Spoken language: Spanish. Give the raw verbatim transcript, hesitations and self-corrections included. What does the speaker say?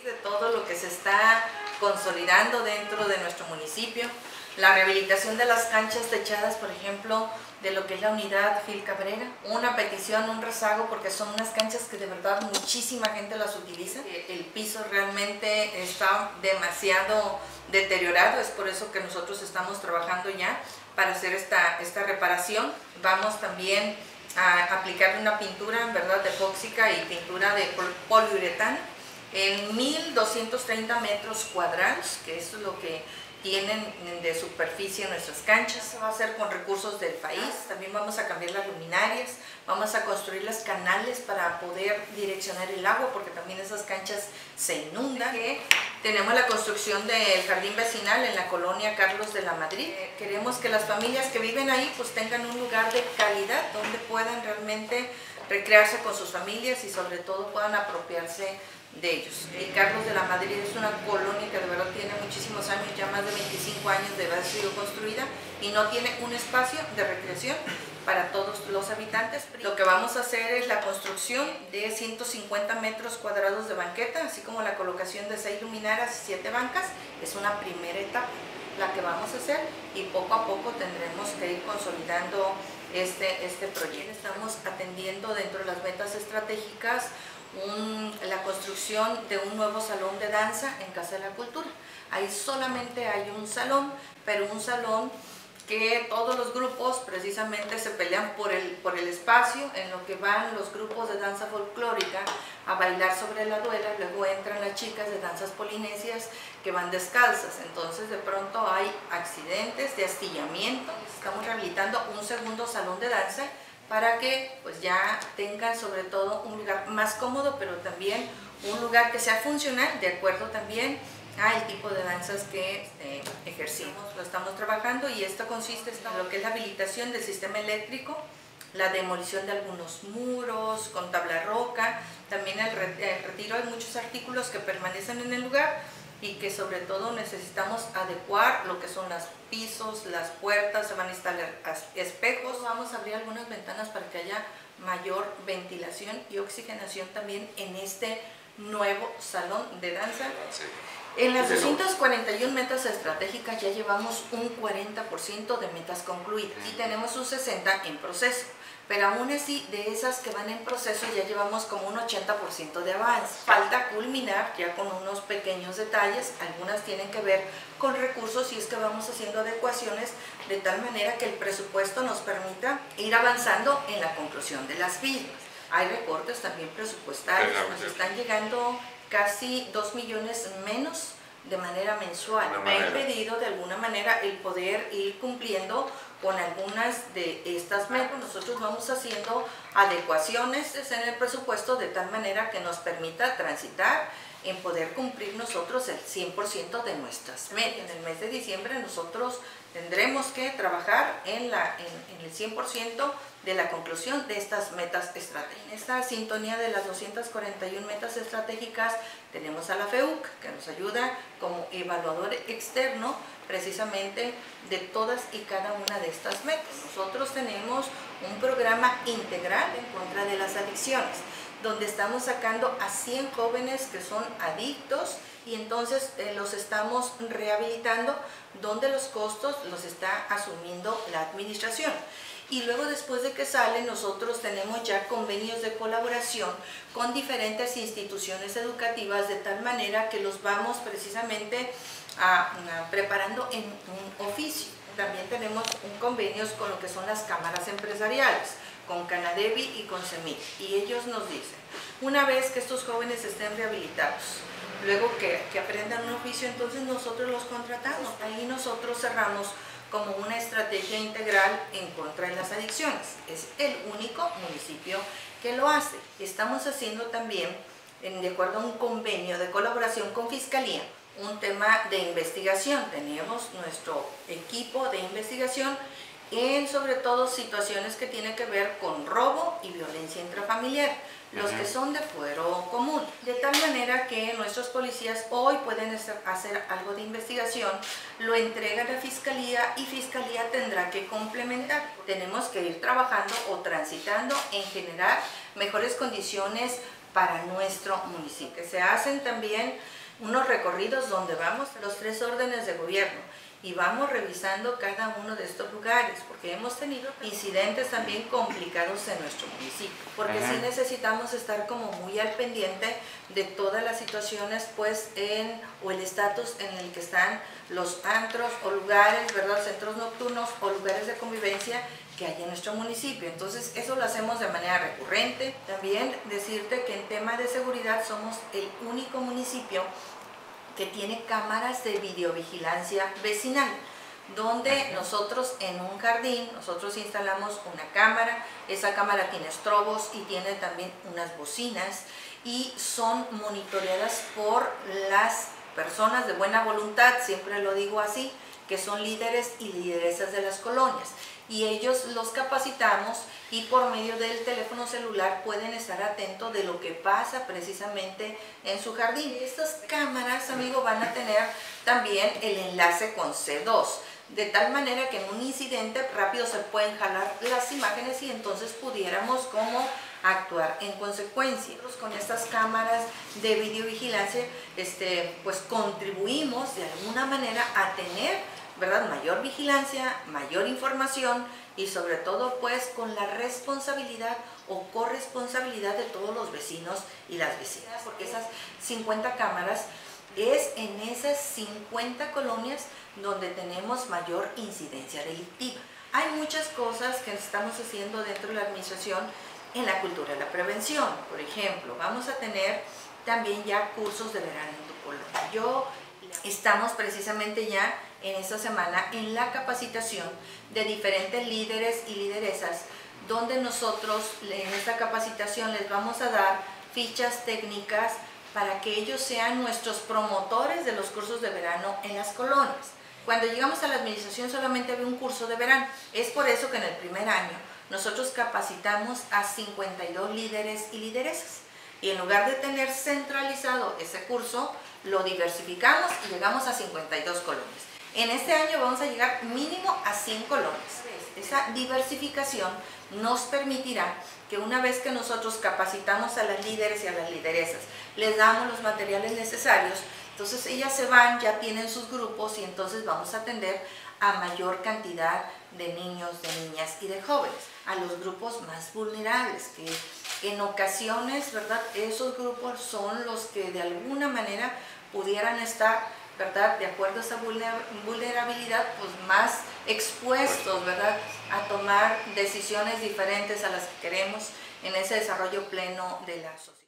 de todo lo que se está consolidando dentro de nuestro municipio. La rehabilitación de las canchas techadas, por ejemplo, de lo que es la unidad Gil Cabrera. Una petición, un rezago, porque son unas canchas que de verdad muchísima gente las utiliza. El piso realmente está demasiado deteriorado, es por eso que nosotros estamos trabajando ya para hacer esta, esta reparación. Vamos también a aplicar una pintura, ¿verdad?, epóxica y pintura de poliuretano en mil doscientos treinta metros cuadrados, que eso es lo que tienen de superficie nuestras canchas. Se va a hacer con recursos del país. También vamos a cambiar las luminarias, vamos a construir los canales para poder direccionar el agua, porque también esas canchas se inundan. Tenemos la construcción del jardín vecinal en la colonia Carlos de la Madrid. Queremos que las familias que viven ahí pues tengan un lugar de calidad donde puedan realmente recrearse con sus familias y sobre todo puedan apropiarse de ellos. Y Carlos de la Madrid es una colonia que de verdad tiene muchísimos años, ya más de veinticinco años de haber sido construida y no tiene un espacio de recreación para todos los habitantes. Lo que vamos a hacer es la construcción de ciento cincuenta metros cuadrados de banqueta, así como la colocación de seis luminarias y siete bancas. Es una primera etapa la que vamos a hacer y poco a poco tendremos que ir consolidando este, este proyecto. Estamos atendiendo dentro de las metas estratégicas Un, la construcción de un nuevo salón de danza en Casa de la Cultura. Ahí solamente hay un salón, pero un salón que todos los grupos precisamente se pelean por el, por el espacio, en lo que van los grupos de danza folclórica a bailar sobre la duela, luego entran las chicas de danzas polinesias que van descalzas, entonces de pronto hay accidentes de astillamiento. Estamos rehabilitando un segundo salón de danza para que pues ya tengan sobre todo un lugar más cómodo, pero también un lugar que sea funcional de acuerdo también al tipo de danzas que eh, ejercimos. Lo estamos trabajando y esto consiste en lo que es la habilitación del sistema eléctrico, la demolición de algunos muros con tabla roca, también el, re el retiro de muchos artículos que permanecen en el lugar y que sobre todo necesitamos adecuar lo que son los pisos, las puertas, se van a instalar espejos. Vamos a abrir algunas ventanas para que haya mayor ventilación y oxigenación también en este nuevo salón de danza. Sí. En las doscientas cuarenta y una metas estratégicas ya llevamos un cuarenta por ciento de metas concluidas y tenemos un sesenta por ciento en proceso. Pero aún así, de esas que van en proceso ya llevamos como un ochenta por ciento de avance. Falta culminar ya con unos pequeños detalles, algunas tienen que ver con recursos y es que vamos haciendo adecuaciones de tal manera que el presupuesto nos permita ir avanzando en la conclusión de las mismas. Hay recortes también presupuestarios, nos están llegando casi dos millones menos de manera mensual. Me ha impedido de alguna manera el poder ir cumpliendo con algunas de estas metas. Nosotros vamos haciendo adecuaciones en el presupuesto de tal manera que nos permita transitar en poder cumplir nosotros el cien por ciento de nuestras metas. En el mes de diciembre nosotros tendremos que trabajar en, la, en, en el cien por ciento de la conclusión de estas metas estratégicas. En esta sintonía de las doscientas cuarenta y una metas estratégicas tenemos a la F E U C, que nos ayuda como evaluador externo precisamente de todas y cada una de estas metas. Nosotros tenemos un programa integral en contra de las adicciones, donde estamos sacando a cien jóvenes que son adictos y entonces eh, los estamos rehabilitando, donde los costos los está asumiendo la administración. Y luego después de que salen, nosotros tenemos ya convenios de colaboración con diferentes instituciones educativas de tal manera que los vamos precisamente a, a, preparando en un oficio. También tenemos un convenios con lo que son las cámaras empresariales, con Canadevi y con CEMIC, y ellos nos dicen, una vez que estos jóvenes estén rehabilitados, luego que, que aprendan un oficio, entonces nosotros los contratamos. Ahí nosotros cerramos como una estrategia integral en contra de las adicciones. Es el único municipio que lo hace. Estamos haciendo también, en, de acuerdo a un convenio de colaboración con Fiscalía, un tema de investigación. Tenemos nuestro equipo de investigación en sobre todo situaciones que tienen que ver con robo y violencia intrafamiliar, los que son de fuero común, de tal manera que nuestros policías hoy pueden hacer algo de investigación, lo entregan a Fiscalía y Fiscalía tendrá que complementar. Tenemos que ir trabajando o transitando en generar mejores condiciones para nuestro municipio. Que se hacen también unos recorridos donde vamos a los tres órdenes de gobierno y vamos revisando cada uno de estos lugares, porque hemos tenido incidentes también complicados en nuestro municipio, porque uh-huh. sí necesitamos estar como muy al pendiente de todas las situaciones, pues, en, o el estatus en el que están los antros o lugares, ¿verdad?, centros nocturnos o lugares de convivencia que hay en nuestro municipio. Entonces, eso lo hacemos de manera recurrente. También decirte que en tema de seguridad somos el único municipio que tiene cámaras de videovigilancia vecinal, donde nosotros en un jardín, nosotros instalamos una cámara, esa cámara tiene estrobos y tiene también unas bocinas y son monitoreadas por las personas de buena voluntad, siempre lo digo así, que son líderes y lideresas de las colonias. Y ellos los capacitamos y por medio del teléfono celular pueden estar atentos de lo que pasa precisamente en su jardín. Estas cámaras, amigo, van a tener también el enlace con C dos, de tal manera que en un incidente rápido se pueden jalar las imágenes y entonces pudiéramos como actuar en consecuencia. Con estas cámaras de videovigilancia, este, pues contribuimos de alguna manera a tener, ¿verdad?, mayor vigilancia, mayor información y sobre todo pues con la responsabilidad o corresponsabilidad de todos los vecinos y las vecinas, porque esas cincuenta cámaras es en esas cincuenta colonias donde tenemos mayor incidencia delictiva. Hay muchas cosas que estamos haciendo dentro de la administración en la cultura de la prevención. Por ejemplo, vamos a tener también ya cursos de verano en tu colonia. Yo Estamos precisamente ya en esta semana en la capacitación de diferentes líderes y lideresas, donde nosotros en esta capacitación les vamos a dar fichas técnicas para que ellos sean nuestros promotores de los cursos de verano en las colonias. Cuando llegamos a la administración solamente había un curso de verano. Es por eso que en el primer año nosotros capacitamos a cincuenta y dos líderes y lideresas. Y en lugar de tener centralizado ese curso, lo diversificamos y llegamos a cincuenta y dos colonias. En este año vamos a llegar mínimo a cien colonias. Esa diversificación nos permitirá que una vez que nosotros capacitamos a las líderes y a las lideresas, les damos los materiales necesarios, entonces ellas se van, ya tienen sus grupos y entonces vamos a atender a mayor cantidad de niños, de niñas y de jóvenes, a los grupos más vulnerables, que en ocasiones, ¿verdad?, esos grupos son los que de alguna manera pudieran estar, ¿verdad?, de acuerdo a esa vulnerabilidad, pues más expuestos, ¿verdad?, a tomar decisiones diferentes a las que queremos en ese desarrollo pleno de la sociedad.